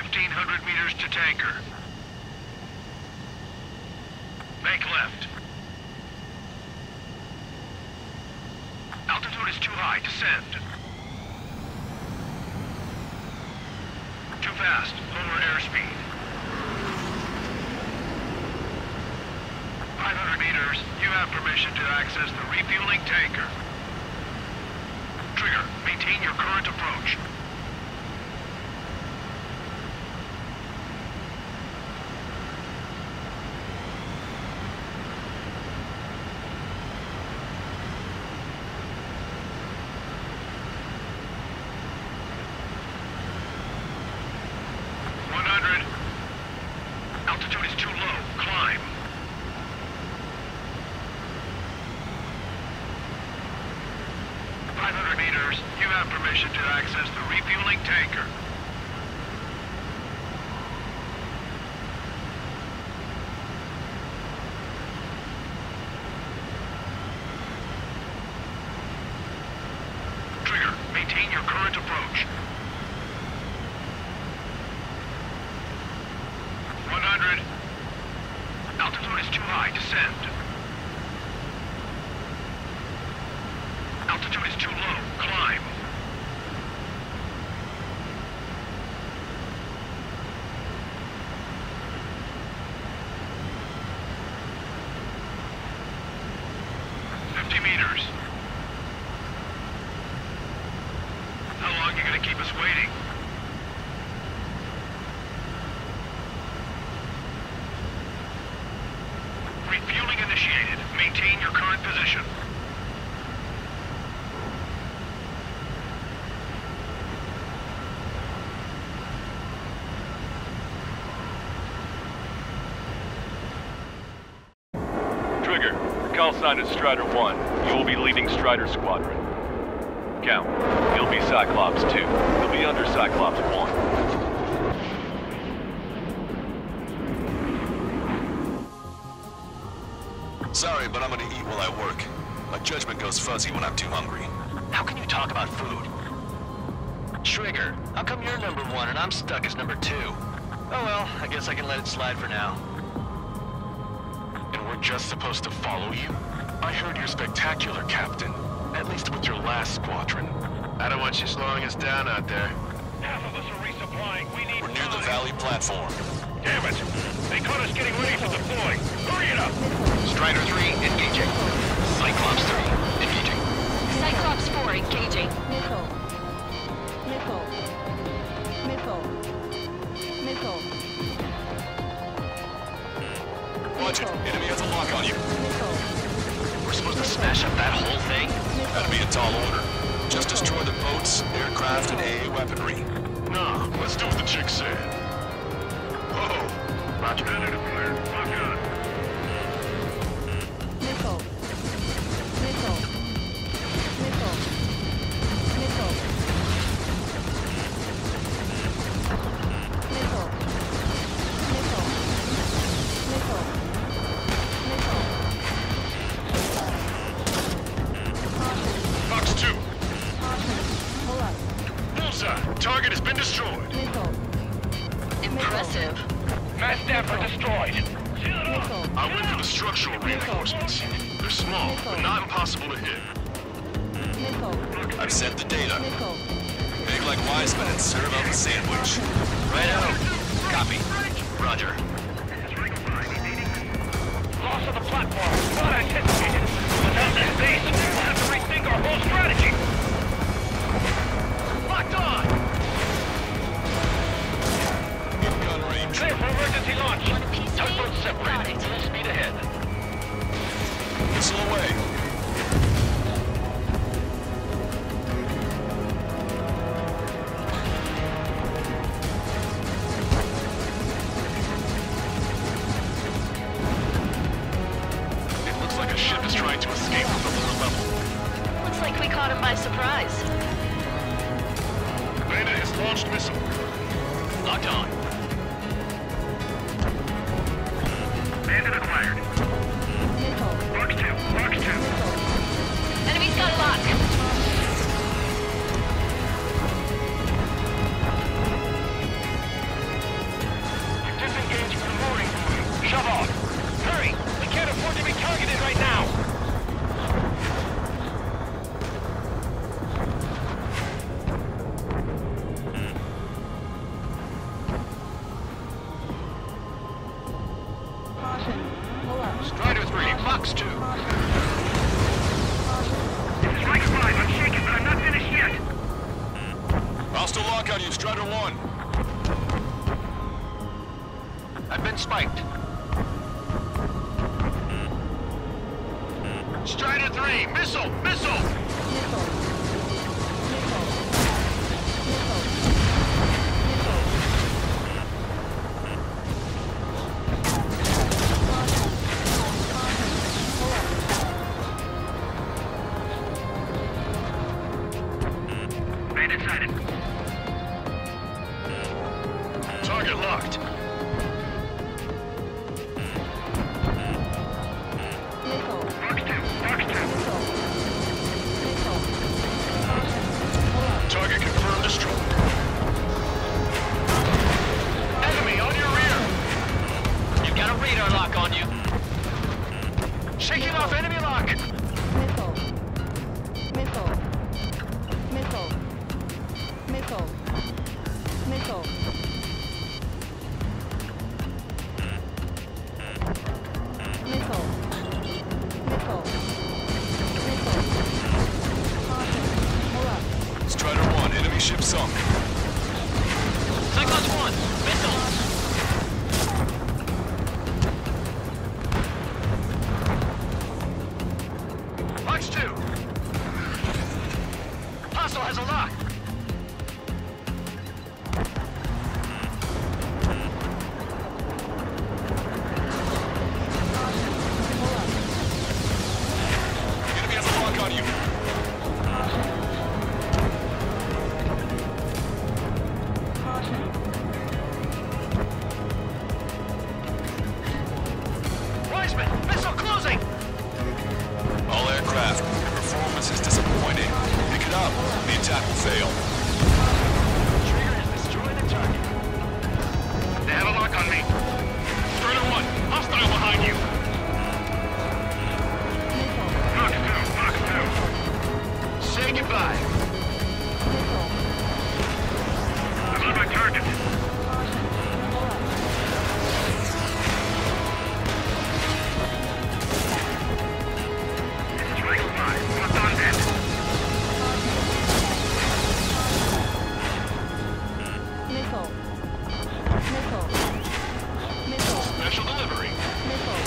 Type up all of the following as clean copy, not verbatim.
1,500 meters to tanker. Make left. Altitude is too high. Descend. Too fast. Lower airspeed. 500 meters. You have permission to access the refueling tanker. Trigger, maintain your current approach. Altitude is too low. Climb. Meters, you have permission to access the refueling tanker. Trigger, maintain your current approach. 100. Altitude is too high. Descend. Altitude is too low. Climb. Meters. How long are you gonna keep us waiting? Refueling initiated. Maintain your current position. Trigger, your call sign is Strider 1. You will be leading Strider Squadron. Count, you'll be Cyclops 2. You'll be under Cyclops 1. Sorry, but I'm gonna eat while I work. My judgment goes fuzzy when I'm too hungry. How can you talk about food? Trigger, how come you're number 1 and I'm stuck as number 2? Oh well, I guess I can let it slide for now. And we're just supposed to follow you? I heard you're spectacular, Captain. At least with your last squadron. I don't want you slowing us down out there. Half of us are resupplying. We need We're near the Valley platform. Damn it! They caught us getting ready to deploy. Hurry it up! Strider 3, engaging. Cyclops 3, engaging. Cyclops 4, engaging. Missile. Missile. Missile. Missile. Watch it. Enemy has a lock on you. Missile. We're supposed to smash up that whole thing? That'd be a tall order. Just destroy the boats, aircraft, and AA weaponry. Nah, let's do what the chick said. Whoa! Roger. Predator flare. Lock on. Missile. Missile. Missile. Missile. Missile. Missile. Missile. Missile. Fox 2. Caution. Pull up. Bullseye. Target has been destroyed. Missile. Impressive. Mass Dapper destroyed. Missile. I went for the structural reinforcements. They're small, but not impossible to hit. Missile. I've sent the data. Missile. Big like Wiseman and serve up a sandwich. Righto. Copy. Roger. Loss of the platform. Not anticipated. Without this base, we'll have to rethink our whole strategy. Locked on. Good gun range. Clear for emergency launch. One piece Tugboat A. Got separated. it. Full speed ahead. Missile away. It looks like a ship is trying to escape from the lower level. Looks like we caught him by surprise. Beta has launched missile. Locked on. Bandit acquired. Missile. Fox 2. Fox 2. Enemy's got a lock. you, Strider 1. I've been spiked. Strider 3, missile! Missile! Missile. Missile. Missile. Bandit sighted. Target locked. Missile. Box 2, box 2. Missile. Missile. Pull up. Target confirmed destroyed. Enemy on your rear! You've got a radar lock on you. Shaking off enemy lock! Missile. Missile. Missile. Missile. Missile. Missile. Missile. Missile. Caution. Pull up. Strider 1, enemy ship sunk. Cyclops 1, missile. Box 2! Hostile has a lock! Pull up. Enemy has a lock on you. Caution. Wiseman, missile closing! All aircraft, your performance is disappointing. Pick it up. The attack will fail. Trigger has destroyed the target. They have a lock on me. Strider 1, hostile behind you. Missile. Box 2, box 2. Say goodbye. Missile. I'm on my target. Caution. Pull up. Strider 5, locked on dead. Missile. Missile. Missile. Special delivery. Missile.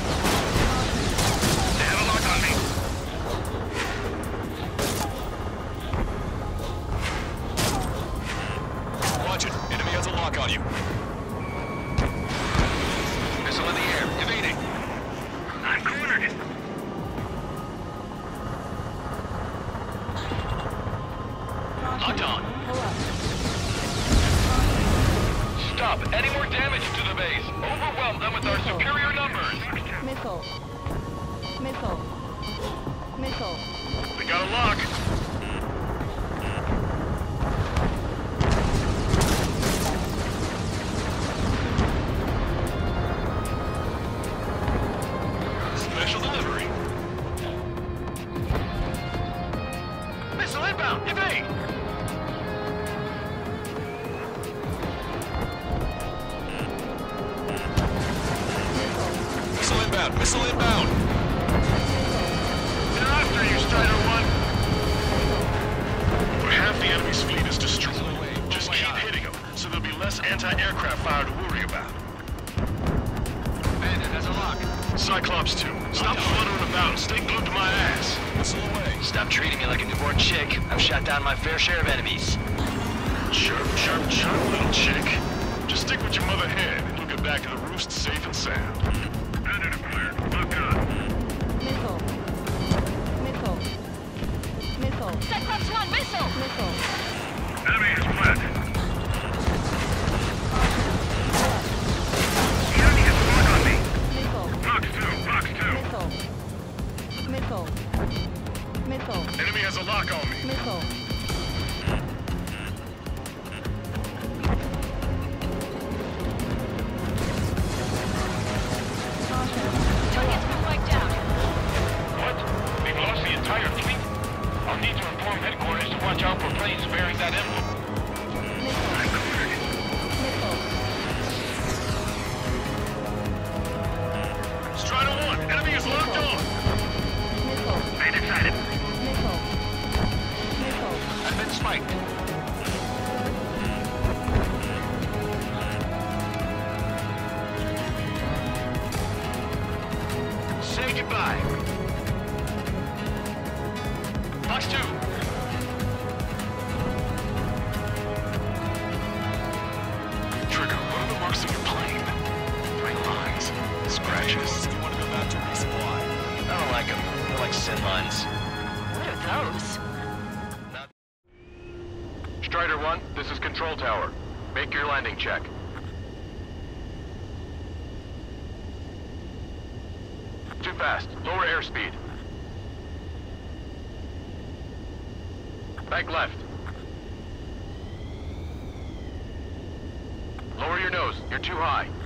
They have a lock on me. Watch it. Enemy has a lock on you. Missile in the air, evading. I'm cornered. Locked on. Pull up. Stop any more damage to the base. Overwhelm them with our superior numbers. Missile. Missile. Missile. They got a lock. Special delivery. Missile inbound. Evade. Missile inbound. Missile inbound. They're after you, Strider 1. Over half the enemy's fleet is destroyed. Just keep hitting them, so there'll be less anti-aircraft fire to worry about. Bandit has a lock. Cyclops 2, stop fluttering about and stay glued to my ass. Missile away. Stop treating me like a newborn chick. I've shot down my fair share of enemies. Chirp, chirp, chirp, little chick. Just stick with your mother hen and you'll get back to the roost safe and sound. Bandit acquired. Lock on. Missile. Missile. Missile. Cyclops 1, missile! Missile. Enemy is fled. Pull up. The enemy has a lock on me. Missile. Box 2, box 2. Missile. Missile. Missile. Enemy has a lock on me. Missile. Caution. Target's been wiped out. What? We've lost the entire fleet? I'll need to inform headquarters to watch out for planes bearing that emblem. Missile. Missile. Strider 1, enemy is locked on. Missile. Bandit sighted. Missile. Missile. I've been spiked. sin lines. What are those? Strider 1, this is Control Tower. Make your landing check. Too fast. Lower airspeed. Bank left. Lower your nose. You're too high.